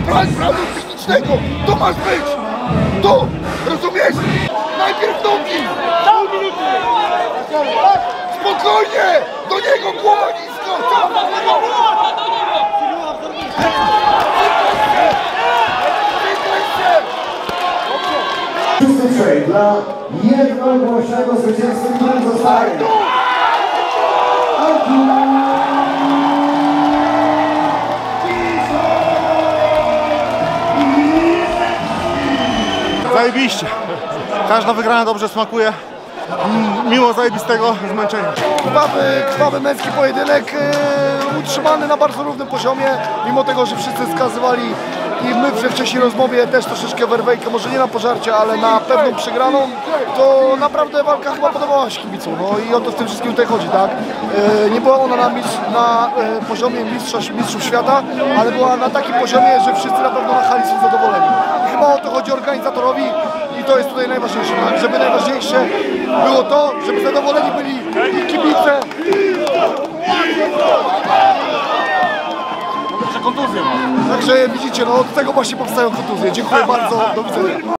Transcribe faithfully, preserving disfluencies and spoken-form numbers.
plan planu technicznego! To masz być! To! Rozumiesz? Najpierw nogi! Pół minuty! Spokojnie! Do niego głowa nisko! Cała do niego! Szósty dla jednogłośnego zwycięstwa, którym zostaje Zajebiście. Każda wygrana dobrze smakuje. Mimo zajebistego zmęczenia. Krwawy, krwawy męski pojedynek, yy, utrzymany na bardzo równym poziomie, mimo tego, że wszyscy skazywali i my we wcześniej rozmowie też troszeczkę werwejkę, może nie na pożarcie, ale na pewną przegraną, to naprawdę walka chyba podobała się kibicom, no i o to w tym wszystkim tutaj chodzi, tak? Yy, nie była ona na, mistrz, na yy, poziomie mistrzostw, mistrzów świata, ale była na takim poziomie, że wszyscy na pewno na hali są zadowoleni. I chyba o to chodzi organizatorowi i to jest tutaj najważniejsze, tak? Żeby najważniejsze było to, żeby zadowoleni byli i kibice. Także kontuzje ma. Także widzicie, no od tego właśnie powstają kontuzje. Dziękuję bardzo, do widzenia.